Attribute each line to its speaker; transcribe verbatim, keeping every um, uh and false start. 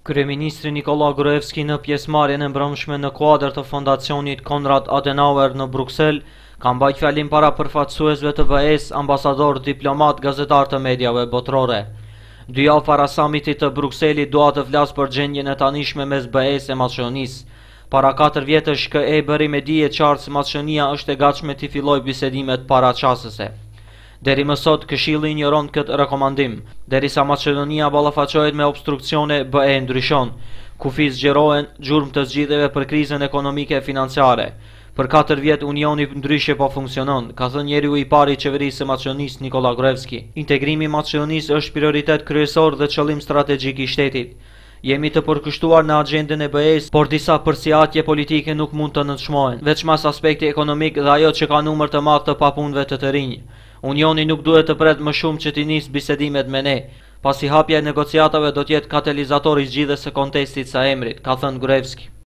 Speaker 1: Kryeministri Nikola Gruevski në pjesëmarrjen e mbrëmshme në kuadër të fondacionit Konrad Adenauer në Bruksel ka mbajtur fjalim para përfaqësuesve të B E S, ambasador, diplomat, gazetar të mediave botërore. Dy javë para samitit të Brukselit dua të flas për gjendjen e tanishme mes B E S e Maqedonisë. Para katër vjetësh K E bëri me dije qartë se Maqedonia është e gatshme të fillojë bisedimet paraqasëse. Deri më sot Këshilli injoron këtë rekomandim, derisa Maqedonia ballafaqohet me obstruksione, B E ndryshon. Kufi zgjerohen gjurmë të zgjidhjeve për krizën ekonomike e financiare. Për katër vjet Unioni ndryshe po funksionon, ka thënë njeriu i parë i qeverisë së Maqedonisë Nikola Gruevski. Integrimi i Maqedonisë është prioritet kryesor dhe qëllim strategjik i shtetit. Jemi të përkushtuar në agjendën e B E S, por disa përsiatje politike nuk mund të nënçmohen, veçmas aspekti ekonomik dhe ajo që ka numër të madh të papunëve të të rinj. Unioni nuk duhet të pret më shumë që të nisë bisedimet me ne, pasi hapja e negociatave do të jetë katalizator i zgjidhjes së kontestit së emrit, ka thënë Gruevski.